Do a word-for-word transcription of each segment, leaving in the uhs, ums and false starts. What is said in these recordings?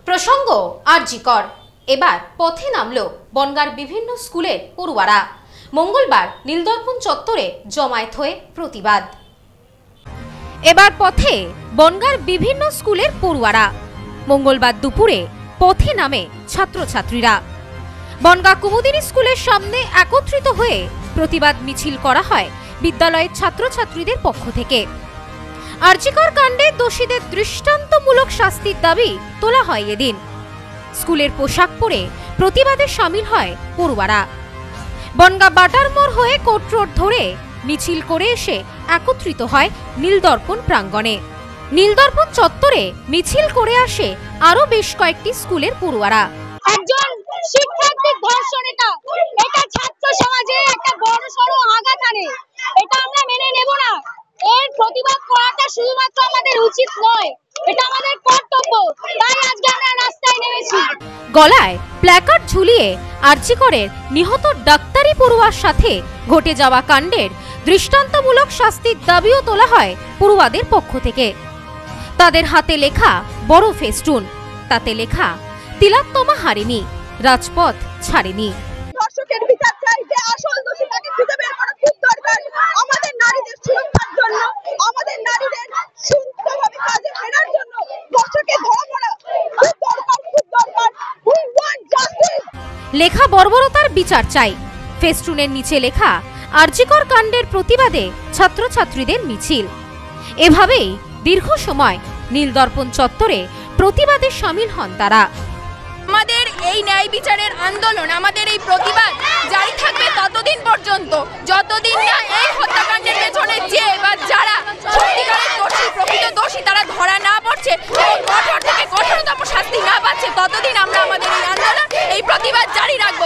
প্রসঙ্গ আরজিকর। এবার পথে নামল বনগাঁর বিভিন্ন স্কুলের পড়ুয়ারা। মঙ্গলবার নীলদর্পণ চত্বরে জমায়েত হয়ে প্রতিবাদ। এবার পথে বনগাঁর বিভিন্ন স্কুলের পড়ুয়ারা। মঙ্গলবার দুপুরে পথে নামে ছাত্রছাত্রীরা। বনগাঁ কুমুদিনী স্কুলের সামনে একত্রিত হয়ে প্রতিবাদ মিছিল করা হয় বিদ্যালয়ের ছাত্রছাত্রীদের পক্ষ থেকে। আরজিকর কাণ্ডে দোষীদের দৃষ্টান্তমূলক শাস্তির দাবি তোলা হয় এদিন। স্কুলের পোশাক পরে প্রতিবাদে সামিল হয় পড়ুয়ারা। বনগাঁ বাটার মোড় হয়ে কোর্ট রোড ধরে মিছিল করে এসে একত্রিত হয় নীলদর্পণ প্রাঙ্গণে। নীলদর্পণ চত্বরে মিছিল করে আসে আরো বেশ কয়েকটি স্কুলের পড়ুয়ারা। একজন শিক্ষার্থী ধর্ষণ, এটা এটা ছাত্র সমাজে একটা বড়সড় আঘাত আনে। এটা আমরা মেনে নেব না। এর প্রতিবাদ করাটা শুধুমাত্র আমাদের উচিত নয়, এটা আমাদের কর্তব্য। তাই আজকে আমরা রাস্তায় নেমেছি। গলায় প্ল্যাকার্ড ঝুলিয়ে আরজিকরের নিহত ডাক্তারি পড়ুয়ার সাথে ঘটে যাওয়া কাণ্ডের দৃষ্টান্তমূলক শাস্তির দাবিও তোলা হয় পড়ুয়াদের পক্ষ থেকে। তাদের হাতে লেখা বড় ফেস্টুন, তাতে লেখা তিলোত্তমা হারেনি, রাজপথ ছাড়েনি। ধর্ষকের বিচার চাই, যে আসল দোষী তাকে খুঁজে বের করা খুব দরকার। আমাদের নারীদের সুরক্ষার জন্য, আমাদের নারীদের সুস্থভাবে কাজে ফেরার জন্য ধর্ষকের ধরা পড়া খুব দরকার, খুব দরকার। We want justice. লেখা বর্বরতার বিচার চাই। ফেস্টুনের নিচে লেখা আরজিকর কাণ্ডের প্রতিবাদে ছাত্রছাত্রীদের মিছিল। এভাবেই দীর্ঘ সময় নীলদর্পণ চত্বরে প্রতিবাদে সামিল হন তারা। আমাদের এই ন্যায় বিচারের আন্দোলন, আমাদের এই প্রতিবাদ জারি থাকবে ততদিন পর্যন্ত, যতদিন না এই হত্যাকাণ্ডের পেছনে যে বা যারা সত্যিকারের দোষী, প্রকৃত দোষী তারা ধরা না পড়ছে এবং কঠোর থেকে কঠোরতম শাস্তি না পাচ্ছে, ততদিন আমরা আমাদের এই আন্দোলন, এই প্রতিবাদ জারি রাখব।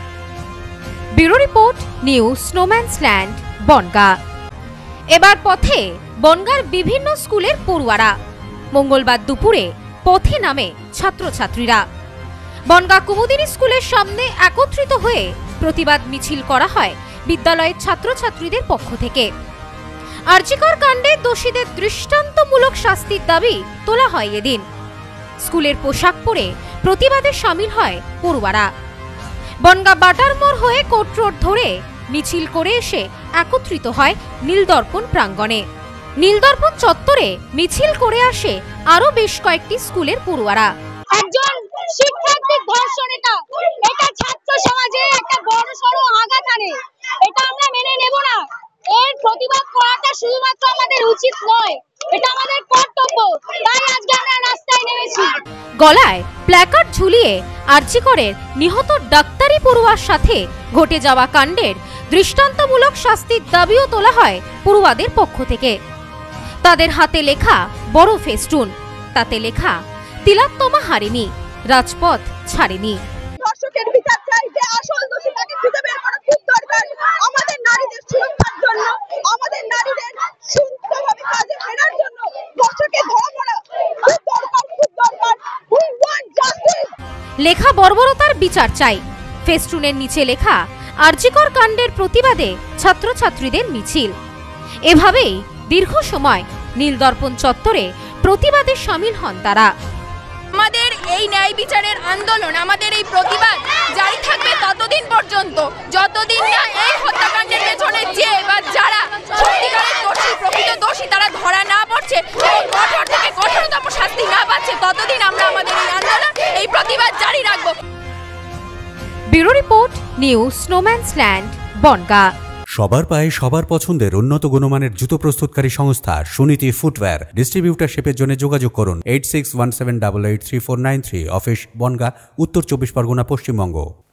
Bureau report, news snowman's land, Bongaon. এবার পথে বনগাঁর বিভিন্ন স্কুলের পড়ুয়ারা। মঙ্গলবার দুপুরে পথে নামে ছাত্রছাত্রীরা। বনগাঁ কুমুদিনী স্কুলের সামনে একত্রিত হয়ে প্রতিবাদ মিছিল করা হয় বিদ্যালয়ের ছাত্রছাত্রীদের পক্ষ থেকে। আরজিকর কাণ্ডে দোষীদের দৃষ্টান্তমূলক শাস্তির দাবি তোলা হয় এদিন। স্কুলের পোশাক পরে প্রতিবাদে সামিল হয় পড়ুয়ারা। বনগাঁ বাটার মোড় হয়ে কোর্ট রোড ধরে মিছিল করে এসে একত্রিত হয় নীলদর্পণ প্রাঙ্গণে। নীলদর্পণ চত্বরে মিছিল করে আসে আরো বেশ কয়েকটি স্কুলের পড়ুয়ারা। একজন শিক্ষার্থী ধর্ষণ, এটা এটা ছাত্র সমাজে একটা বড়সড় আঘাত আনে। এটা আমরা মেনে নেব না। এর প্রতিবাদ করাটা শুধুমাত্র আমাদের উচিত নয়, এটা আমাদের কর্তব্য। তাই আজকে আমরা রাস্তায় নেমেছি। গলায় প্ল্যাকার্ড ঝুলিয়ে আরজিকরের নিহত ডাক্তারি পড়ুয়ার সাথে ঘটে যাওয়া কাণ্ডের দৃষ্টান্তমূলক শাস্তির দাবিও তোলা হয় পড়ুয়াদের পক্ষ থেকে। তাদের হাতে লেখা বড় ফেস্টুন, তাতে লেখা তিলোত্তমা হারেনি, রাজপথ ছাড়েনি। ধর্ষকের বিচার চাই, যে আসল দোষী তাকে খুঁজে বের করা খুব দরকার। আমাদের নারীদের সুরক্ষার জন্য, আমাদের নারীদের সুস্থভাবে কাজে ফেরার জন্য ধর্ষকের ধরা পড়া খুব দরকার, খুব দরকার। We want justice. লেখা বর্বরতার বিচার চাই। ফেস্টুনের নিচে লেখা আরজিকর কাণ্ডের প্রতিবাদে ছাত্রছাত্রীদের মিছিল। এভাবেই দীর্ঘ সময় নীলদর্পণ চত্বরে প্রতিবাদে সামিল হন তারা। আমাদের এই ন্যায় বিচারের আন্দোলন, আমাদের এই প্রতিবাদ জারি থাকবে ততদিন পর্যন্ত, যতদিন না এই হত্যাকাণ্ডের পেছনে যে বা যারা সত্যিকারের দোষী, প্রকৃত দোষী তারা ধরা না পড়ছে এবং কঠোর থেকে কঠোরতম শাস্তি না পাচ্ছে, ততদিন আমরা আমাদের এই আন্দোলন, এই প্রতিবাদ জারি রাখব। Bureau report, news snowman's land, Bongaon. সবার পায়ে সবার পছন্দের উন্নত গুণমানের জুতো প্রস্তুতকারী সংস্থা সুনীতি ফুটওয়্যার ডিস্ট্রিবিউটারশিপের জন্য যোগাযোগ করুন eight six one seven double eight three four nine three. Office Bongaon, Uttar Chabbish Pargana, Paschimbanga.